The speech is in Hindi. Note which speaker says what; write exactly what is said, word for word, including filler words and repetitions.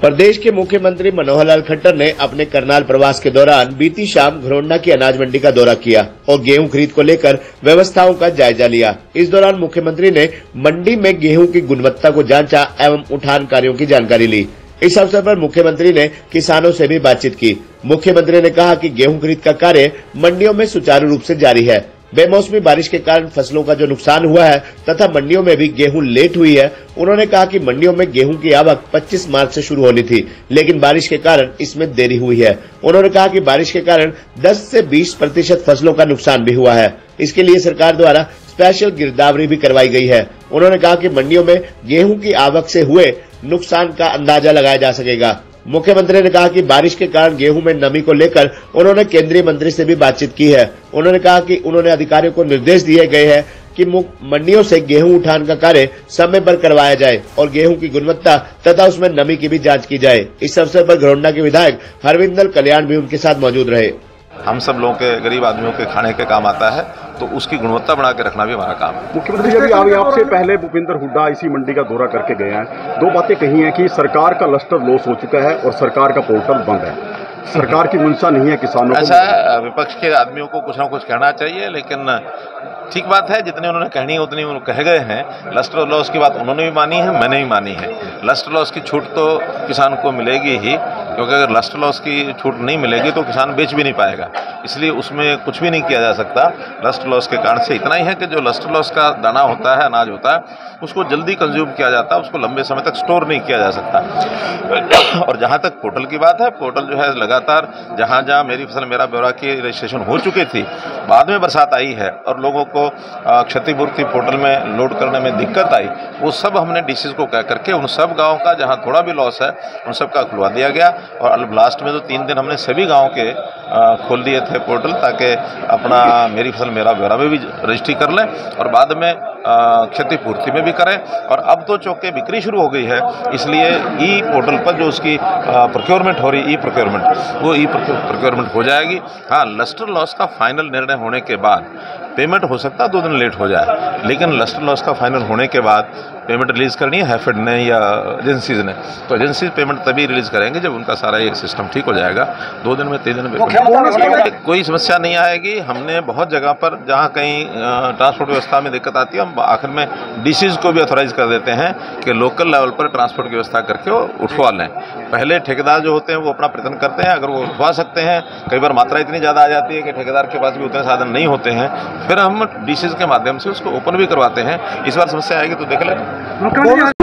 Speaker 1: प्रदेश के मुख्यमंत्री मनोहर लाल खट्टर ने अपने करनाल प्रवास के दौरान बीती शाम घरोंडा की अनाज मंडी का दौरा किया और गेहूं खरीद को लेकर व्यवस्थाओं का जायजा लिया। इस दौरान मुख्यमंत्री ने मंडी में गेहूं की गुणवत्ता को जांचा एवं उठान कार्यों की जानकारी ली। इस अवसर पर मुख्यमंत्री ने किसानों से भी बातचीत की। मुख्यमंत्री ने कहा कि गेहूं खरीद का कार्य मंडियों में सुचारू रूप से जारी है। बेमौसमी बारिश के कारण फसलों का जो नुकसान हुआ है तथा मंडियों में भी गेहूं लेट हुई है। उन्होंने कहा कि मंडियों में गेहूं की आवक पच्चीस मार्च से शुरू होनी थी, लेकिन बारिश के कारण इसमें देरी हुई है। उन्होंने कहा कि बारिश के कारण दस से बीस प्रतिशत फसलों का नुकसान भी हुआ है। इसके लिए सरकार द्वारा स्पेशल गिरदावरी भी करवाई गई है। उन्होंने कहा कि मंडियों में गेहूं की आवक से हुए नुकसान का अंदाजा लगाया जा सकेगा। मुख्यमंत्री ने कहा कि बारिश के कारण गेहूं में नमी को लेकर उन्होंने केंद्रीय मंत्री से भी बातचीत की है। उन्होंने कहा कि उन्होंने अधिकारियों को निर्देश दिए गए हैं कि मंडियों से गेहूं उठान का कार्य समय पर करवाया जाए और गेहूं की गुणवत्ता तथा उसमें नमी की भी जांच की जाए। इस अवसर पर घरोंडा के विधायक हरविंदर कल्याण भी उनके साथ मौजूद रहे।
Speaker 2: हम सब लोगों के, गरीब आदमियों के खाने के काम आता है, तो उसकी गुणवत्ता बना के रखना भी हमारा काम है।
Speaker 3: मुख्यमंत्री जी, अभी आपसे पहले भूपेंद्र हुड्डा इसी मंडी का दौरा करके गए हैं। दो बातें कही हैं कि सरकार का लस्टर लॉस हो चुका है और सरकार का पोर्टल बंद है। सरकार की मंशा नहीं है किसानों को।
Speaker 2: ऐसा विपक्ष के आदमियों को कुछ ना कुछ कहना चाहिए, लेकिन ठीक बात है, जितनी उन्होंने कहनी है उतनी उन्होंने कह गए हैं। लस्टर लॉस की बात उन्होंने भी मानी है, मैंने भी मानी है। लस्टर लॉस की छूट तो किसान को मिलेगी ही, क्योंकि अगर लस्टर लॉस की छूट नहीं मिलेगी तो किसान बेच भी नहीं पाएगा। इसलिए उसमें कुछ भी नहीं किया जा सकता। लस्टर लॉस के कारण से इतना ही है कि जो लस्टर लॉस का दाना होता है, अनाज होता है, उसको जल्दी कंज्यूम किया जाता है, उसको लंबे समय तक स्टोर नहीं किया जा सकता। और जहाँ तक पोर्टल की बात है, पोर्टल जो है लगातार जहाँ जहाँ मेरी फसल मेरा ब्यौरा की रजिस्ट्रेशन हो चुकी थी, बाद में बरसात आई है और लोगों को क्षतिपूर्ति पोर्टल में लोड करने में दिक्कत आई, वो सब हमने डीसीज को कह करके उन सब गाँव का जहाँ थोड़ा भी लॉस है उन सब का खुलवा दिया गया। और लास्ट में तो तीन दिन हमने सभी गाँव के खोल दिए थे पोर्टल, ताकि अपना मेरी फसल मेरा ब्यौरा में भी रजिस्ट्री कर लें और बाद में क्षतिपूर्ति में भी करें। और अब तो चौके बिक्री शुरू हो गई है, इसलिए ई पोर्टल पर जो उसकी प्रोक्योरमेंट हो रही, ई प्रोक्योरमेंट, वो ई प्रोक्योरमेंट हो जाएगी। हाँ, लस्टर लॉस का फाइनल निर्णय होने के बाद पेमेंट हो सकता है दो दिन लेट हो जाए, लेकिन लस्टर लॉस का फाइनल होने के बाद पेमेंट रिलीज करनी है हैफेड ने या एजेंसीज ने, तो एजेंसीज पेमेंट तभी रिलीज करेंगे जब उनका सारा एक सिस्टम ठीक हो जाएगा। दो दिन में तीन दिन में कोई समस्या नहीं आएगी। हमने बहुत जगह पर जहाँ कहीं ट्रांसपोर्ट व्यवस्था में दिक्कत आती है, हम आखिर में डीसीज को भी ऑथोराइज कर देते हैं कि लोकल लेवल पर ट्रांसपोर्ट की व्यवस्था करके वो उठवा लें। पहले ठेकेदार जो होते हैं वो अपना प्रयत्न करते हैं, अगर वो उठवा सकते हैं। कई बार मात्रा इतनी ज़्यादा आ जाती है कि ठेकेदार के पास भी उतने साधन नहीं होते हैं, फिर हम डीसीज के माध्यम से उसको ओपन भी करवाते हैं। इस बार समस्या आएगी तो देख लें।